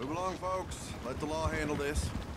Move along, folks. Let the law handle this.